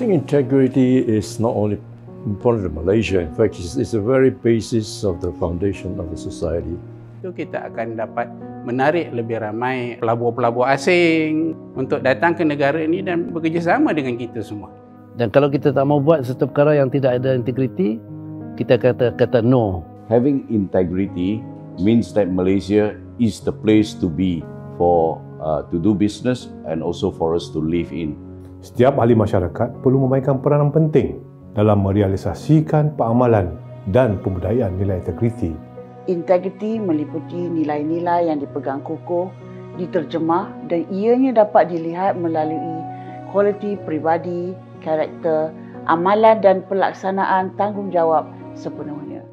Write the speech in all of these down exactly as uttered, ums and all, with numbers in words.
think integrity is not only important to Malaysia, in fact, it's, it's the very basis of the foundation of the society. Itu kita akan dapat menarik lebih ramai pelabur-pelabur asing untuk datang ke negara ini dan bekerjasama dengan kita semua. Dan kalau kita tak mau buat satu perkara yang tidak ada integriti, kita kata kata no. Having integrity means that Malaysia is the place to be for uh, to do business and also for us to live in. Setiap ahli masyarakat perlu memainkan peranan penting dalam merealisasikan peamalan dan pembudayaan nilai integriti. Integriti meliputi nilai-nilai yang dipegang kokoh, diterjemah dan ianya dapat dilihat melalui kualiti peribadi, karakter, amalan dan pelaksanaan tanggungjawab sepenuhnya.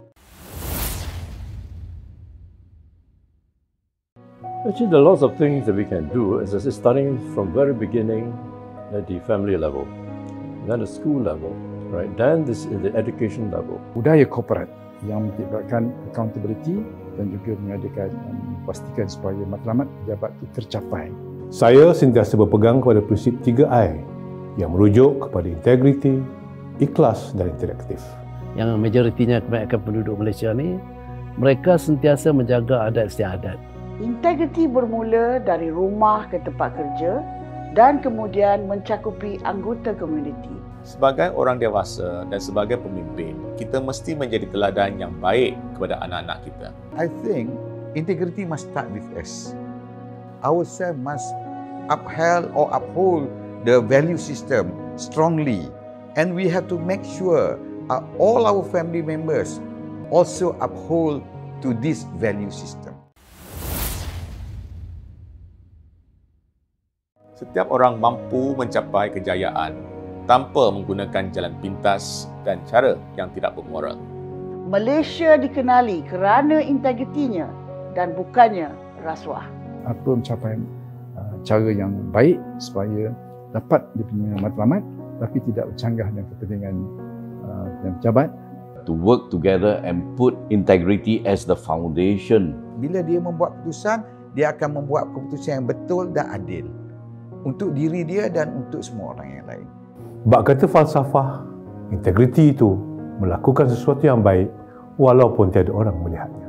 Actually, there are lots of things that we can do, as I said, starting from very beginning at the family level, then the school level, right? Then this in the education level. Budaya korporat yang menciptakan accountability dan juga mengadakan dan memastikan supaya matlamat pejabat itu tercapai. Saya sentiasa berpegang kepada prinsip tiga I yang merujuk kepada integriti, ikhlas dan interaktif. Yang majoritinya kebanyakan penduduk Malaysia ni, mereka sentiasa menjaga adat istiadat. Integriti bermula dari rumah ke tempat kerja dan kemudian mencakupi anggota komuniti. Sebagai orang dewasa dan sebagai pemimpin, kita mesti menjadi teladan yang baik kepada anak-anak kita. I think integrity must start with us. Ourselves must upheld or uphold the value system strongly, and we have to make sure uh, all our family members also uphold to this value system. Setiap orang mampu mencapai kejayaan tanpa menggunakan jalan pintas dan cara yang tidak bermoral. Malaysia dikenali kerana integritinya dan bukannya rasuah. Apa mencapai uh, cara yang baik supaya dapat dia punya matlamat tapi tidak bercanggah dengan kepentingan uh, yang pejabat. To work together and put integrity as the foundation. Bila dia membuat keputusan, dia akan membuat keputusan yang betul dan adil untuk diri dia dan untuk semua orang yang lain. Bak kata falsafah, integriti itu melakukan sesuatu yang baik walaupun tiada orang melihatnya.